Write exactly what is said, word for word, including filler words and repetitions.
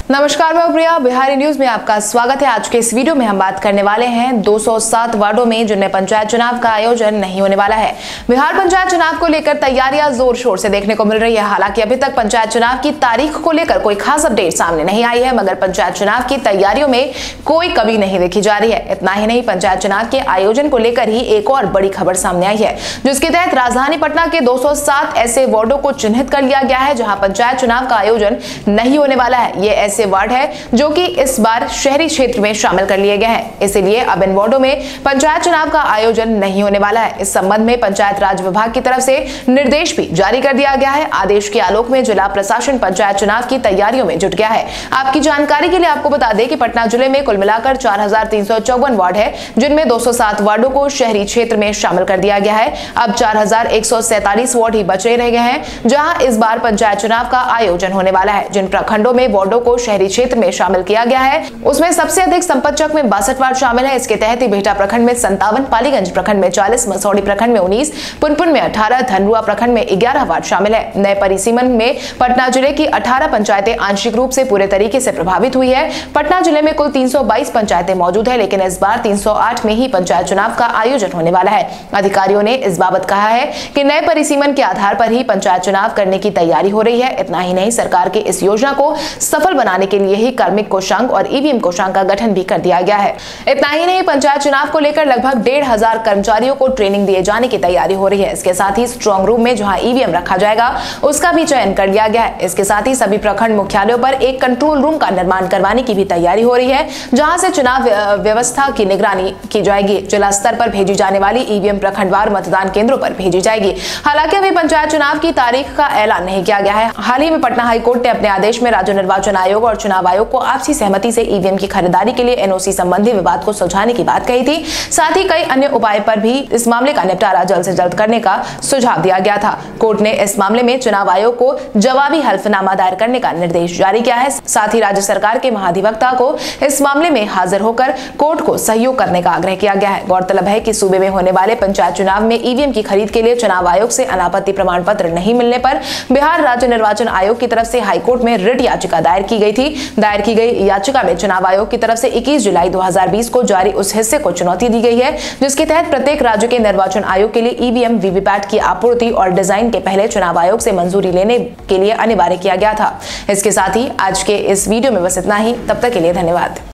नमस्कार, मैं प्रिया, बिहारी न्यूज में आपका स्वागत है। आज के इस वीडियो में हम बात करने वाले हैं दो सौ सात वार्डों में जिनमें पंचायत चुनाव का आयोजन नहीं होने वाला है। बिहार पंचायत चुनाव को लेकर तैयारियां जोर शोर से देखने को मिल रही है। हालांकि अभी तक पंचायत चुनाव की तारीख को लेकर कोई खास अपडेट सामने नहीं आई है, मगर पंचायत चुनाव की तैयारियों में कोई कमी नहीं देखी जा रही है। इतना ही नहीं, पंचायत चुनाव के आयोजन को लेकर ही एक और बड़ी खबर सामने आई है, जिसके तहत राजधानी पटना के दो सौ सात ऐसे वार्डों को चिन्हित कर लिया गया है जहां पंचायत चुनाव का आयोजन नहीं होने वाला है। ये ऐसे वार्ड है जो कि इस बार शहरी क्षेत्र में शामिल कर लिए गए हैं, इसलिए अब इन वार्डों में पंचायत चुनाव का आयोजन नहीं होने वाला है। इस संबंध में पंचायत राज विभाग की तरफ से निर्देश भी जारी कर दिया गया है। आदेश के आलोक में जिला प्रशासन पंचायत चुनाव की तैयारियों में जुट गया है। आपकी जानकारी के लिए आपको बता दें कि पटना जिले में कुल मिलाकर चार हजार तीन सौ चौवन वार्ड है, जिनमें दो सौ सात वार्डों को शहरी क्षेत्र में शामिल कर दिया गया है। अब चार हजार एक सौ सैतालीस वार्ड ही बचे रह गए हैं जहां इस बार पंचायत चुनाव का आयोजन होने वाला है। जिन प्रखंडों में वार्डों को शहरी क्षेत्र में शामिल किया गया है उसमें सबसे अधिक संपतचक में बासठ वार्ड शामिल है। इसके तहत ही बिहटा प्रखंड में संतावन, पालीगंज प्रखंड में चालीस, मसौड़ी प्रखंड में उन्नीस, पुनपुन में अठारह, धनरुआ प्रखंड में ग्यारह वार्ड शामिल है। नए परिसीमन में पटना जिले की अठारह पंचायतें आंशिक रूप से पूरे तरीके से प्रभावित हुई है। पटना जिले में कुल तीन सौ बाईस पंचायतें मौजूद है, लेकिन इस बार तीन सौ आठ में ही पंचायत चुनाव का आयोजन होने वाला है। अधिकारियों ने इस बाबत कहा है कि नए परिसीमन के आधार पर ही पंचायत चुनाव करने की तैयारी हो रही है। इतना ही नहीं, सरकार की इस योजना को सफल बनाने के लिए ही कार्मिक कोषांग और ईवीएम कोषांग का गठन भी कर दिया गया है। इतना ही नहीं, पंचायत चुनाव को लेकर लगभग डेढ़ हजार कर्मचारियों को ट्रेनिंग दिए जाने की तैयारी हो रही है। इसके साथ ही स्ट्रांग रूम में जहां ईवीएम रखा जाएगा उसका भी चयन कर लिया गया है। इसके साथ ही सभी प्रखंड मुख्यालयों पर एक कंट्रोल रूम का निर्माण करवाने की भी तैयारी हो रही है, जहां से चुनाव व्यवस्था की निगरानी की जाएगी। जिला स्तर पर भेजी जाने वाली ईवीएम प्रखंडवार मतदान केंद्रों पर भेजी जाएगी। हालांकि अभी पंचायत चुनाव की तारीख का ऐलान नहीं किया गया है। हाल ही में पटना हाईकोर्ट ने अपने आदेश में राज्य निर्वाचन आयोग और चुनाव आयोग को आपसी सहमति से ईवीएम की खरीदारी के लिए एनओसी संबंधी विवाद को सुलझाने की बात कही थी। साथ ही कई अन्य उपाय पर भी इस मामले का निपटारा जल्द से जल्द करने का सुझाव दिया गया था। कोर्ट ने इस मामले में चुनाव आयोग को जवाबी हल्फनामा दायर करने का निर्देश जारी किया है। साथ ही राज्य सरकार के महाधिवक्ता को इस मामले में हाजिर होकर कोर्ट को सहयोग करने का आग्रह किया गया है। गौरतलब है कि सूबे में होने वाले पंचायत चुनाव में ईवीएम की खरीद के लिए चुनाव आयोग से अनापत्ति प्रमाण पत्र नहीं मिलने पर बिहार राज्य निर्वाचन आयोग की तरफ से हाईकोर्ट में रिट याचिका दायर की गई थी। दायर की गई याचिका में चुनाव आयोग की तरफ से इक्कीस जुलाई दो हजार बीस को जारी उस हिस्से को चुनौती दी गई है, जिसके तहत प्रत्येक राज्य के निर्वाचन आयोग के लिए ईवीएम वीवीपैट की आपूर्ति और डिजाइन के पहले चुनाव आयोग से मंजूरी लेने के लिए अनिवार्य किया गया था। इसके साथ ही आज के इस वीडियो में बस इतना ही। तब तक के लिए धन्यवाद।